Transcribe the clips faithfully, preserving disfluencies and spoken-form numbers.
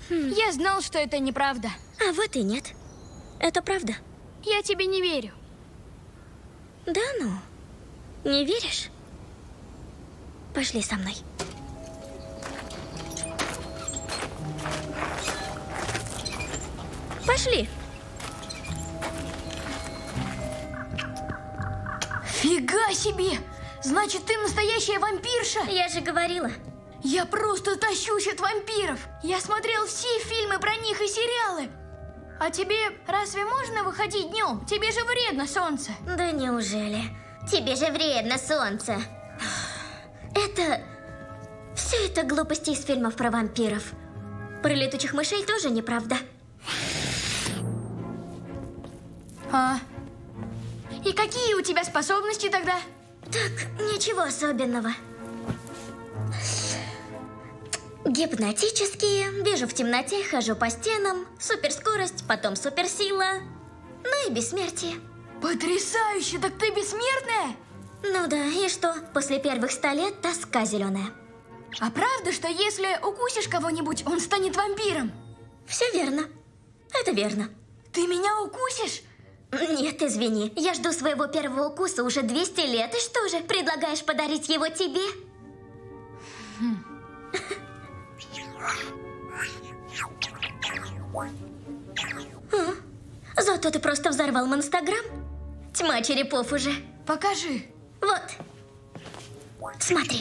Хм. Я знал, что это неправда. А вот и нет. Это правда. Я тебе не верю. Да ну? Не веришь? Пошли со мной. Пошли. Фига себе! Значит, ты настоящая вампирша? Я же говорила. Я просто тащусь от вампиров. Я смотрел все фильмы про них и сериалы. А тебе разве можно выходить днем? Тебе же вредно солнце. Да неужели? Тебе же вредно солнце. Это... Все это глупости из фильмов про вампиров. Про летучих мышей тоже неправда. А? И какие у тебя способности тогда? Так, ничего особенного. Гипнотические, вижу в темноте, хожу по стенам, суперскорость, потом суперсила, ну и бессмертие. Потрясающе! Так ты бессмертная? Ну да, и что? После первых ста лет тоска зеленая. А правда, что если укусишь кого-нибудь, он станет вампиром? Все верно. Это верно. Ты меня укусишь? Нет, извини. Я жду своего первого укуса уже двести лет. И что же, предлагаешь подарить его тебе? Хм. А? Зато ты просто взорвал Монстаграм. Тьма черепов уже. Покажи. Вот. Смотри.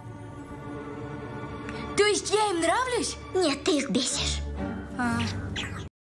То есть я им нравлюсь? Нет, ты их бесишь. А.